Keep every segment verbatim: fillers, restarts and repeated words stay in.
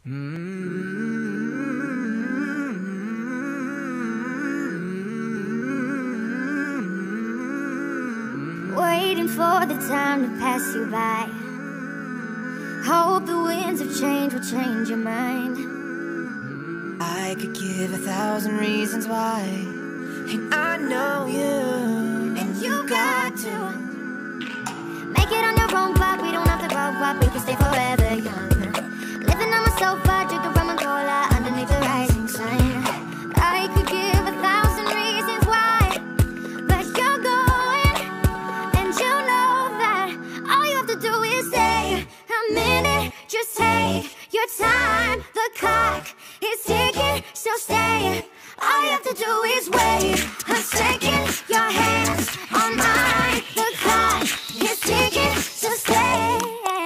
Waiting for the time to pass you by. Hope the winds of change will change your mind. I could give a thousand reasons why, and I know you, and you got to make it on your own, but we don't have to grow up. We can stay forever young. Living on my sofa, drinking rum and cola underneath the rising sun. I could give a thousand reasons why, but you're going, and you know that all you have to do is stay a minute. Just take your time. The clock is ticking, so stay. All you have to do is wait a second. Your hands on mine. The clock is ticking, so stay.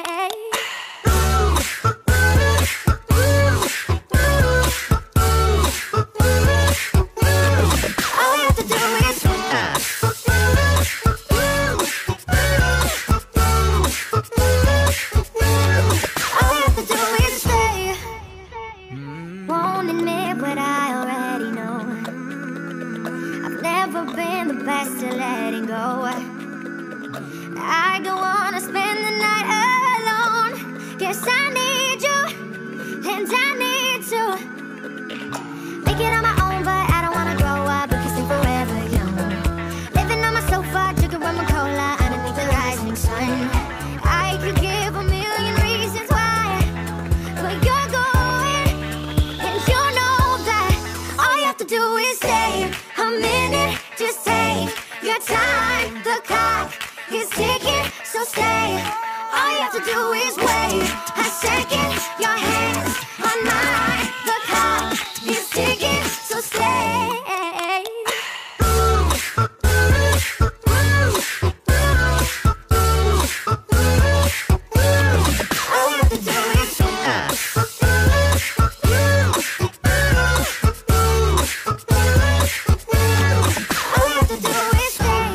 All you have to do is All you have to do is stay. Won't admit what I already know. I've never been the best at letting go. I don't wanna spend the night alone. Guess I need you, and I need to make it on my own, but I don't wanna grow up. We can stay forever young. Living on my sofa, drinking rum and cola underneath the rising sun. I could give a million reasons why, but you're going, and you know that all you have to do is stay a minute. Just take your time. The clock is ticking, so stay. All you have to do is wait a second. Your hands on mine. The clock is ticking, so stay. All you have to do is All you have to do is stay.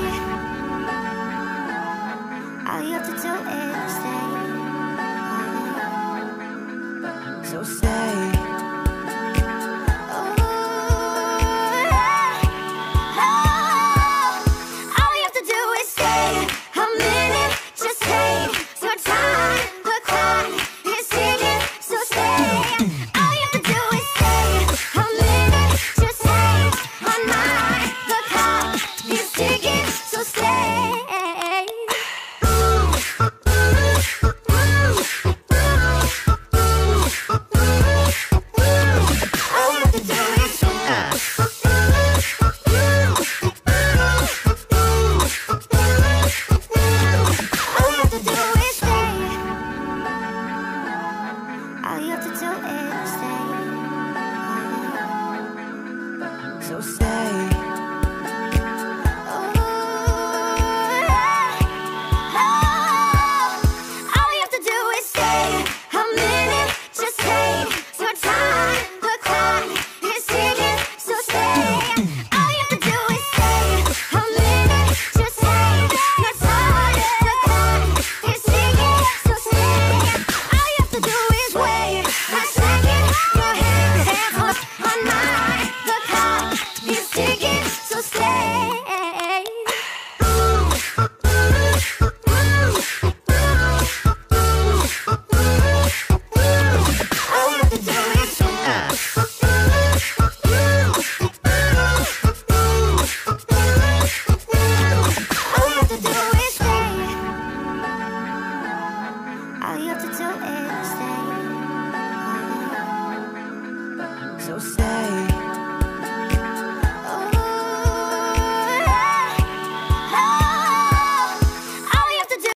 All you have to do is stay. so stay. Oh, all you have to do is stay a minute. Just take your time. The clock is ticking, so stay. All you have to do is stay a minute. Just take on mine. The clock is ticking, so stay. All you have to do is All you have to do is stay. All you have to do is stay. So stay. Oh, all you have to do is stay a minute. Just take your time. The clock is ticking, so stay. All you have to do is stay a minute. Just take your time. The clock is ticking, so stay. All you have to do is wait a second. Your hands on on mine. The clock is ticking, so stay. All you have to do is All you have to do is stay. All you have to do is stay. So stay.